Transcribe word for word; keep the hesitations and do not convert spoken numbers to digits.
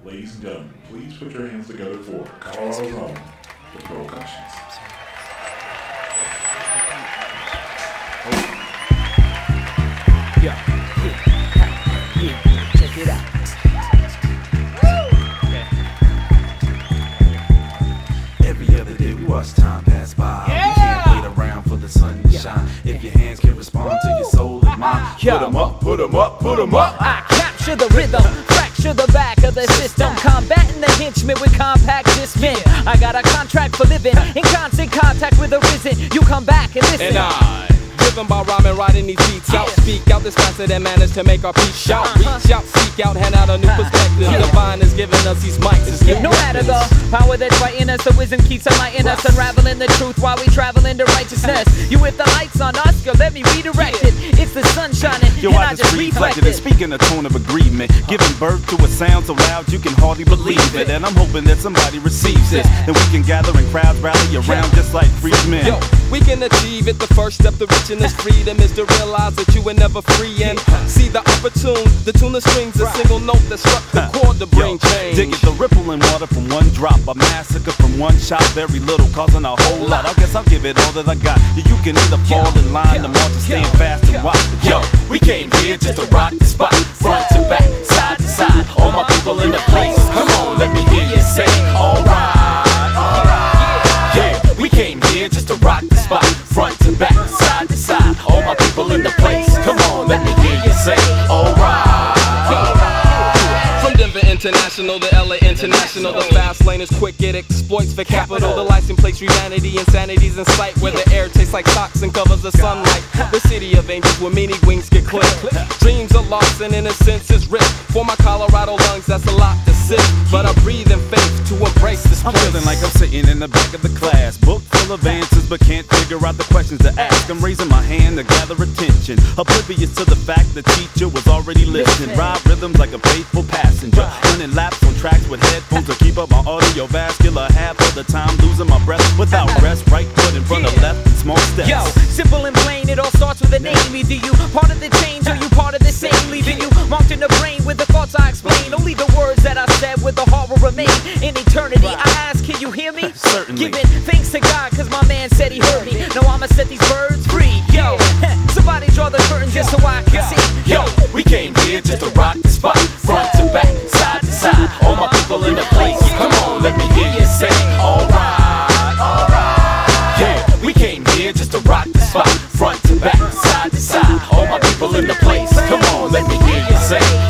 Ladies and gentlemen, please put your hands together for Colorado's own, the Procussions. Yeah, yeah, yeah, check it out. Every other day we watch time pass by. Yeah. We can't wait around for the sun to shine. If your hands can respond to your soul and mind, Yeah. put 'em up, put 'em up, put 'em up. I capture the rhythm, fracture the back of the system, combating the henchmen with compact dismint. I got a contract for living, in constant contact with the risen. You come back and listen. And I, driven by rhyming, riding these beats out. Speak out this faster than managed to make our peace shout. Reach out, seek out, hand out a new perspective. Divine is giving us these mics. It's No matter the power that's right in us, the wisdom keeps enlightening us, unraveling the truth while we travel into righteousness. You with the lights on us, girl, let me redirect it. It's the sun shining, Yo, and I just reflected and speaking a tone of agreement, giving birth to a sound so loud you can hardly believe it. And I'm hoping that somebody receives this, and we can gather in crowds, rally around just like free men. Yo, we can achieve it. The first step to reaching this freedom is to realize that you were never free and see the opportune. The tune the strings, a single note that struck the chord to bring change. Dig it, the ripple in water from one drop, a massacre from one shot, very little causing a whole lot. I guess I'll give it all that I got. You can either fall in line, the march, or stand fast and watch. Yo, we came here just to rock the spot, front to back, side to side. All my people in the place, come on, let me hear you say, alright, alright. Yeah, we came here just to rock the spot, front to back, side to side. All my people in the place, come on, let me hear you say, alright. From Denver International to L A International, the fast lane is quick, it exploits for capital. The license plates humanity, insanity's in sight, where the air tastes like socks and covers the sunlight. The city of angels where many wings get clipped. Dreams are lost and innocence is ripped. For my Colorado lungs, that's a lot to sip. But I breathe in faith to embrace this I'm place. feeling like I'm sitting in the back of the class, book full of answers, but can't figure out the questions to ask. I'm raising my hand to gather attention, oblivious to the fact the teacher was already listening. Ride rhythms like a faithful passenger, running laps on tracks with headphones to keep up my audiovascular. Half of the time losing my breath without rest. Right foot in front of left and small steps. Yo, simple and plain, it all starts with a name. Either you part of the change or you part of the same, leaving you marked in the brain with the thoughts I explain. Only the words that I said with the heart will remain in eternity. I ask, can you hear me? Certainly. Giving thanks to God, cause my man said he heard me. Now I'ma set these birds free. Yo, somebody draw the curtain just so I can see. Yo, we came here just to rock the spot, front to back, side to side. All my people in the place, come on, let me hear you say, alright, alright. Yeah, we came here just to rock the spot, front to back, side to side. All my people in the place, come on, let me hear you say,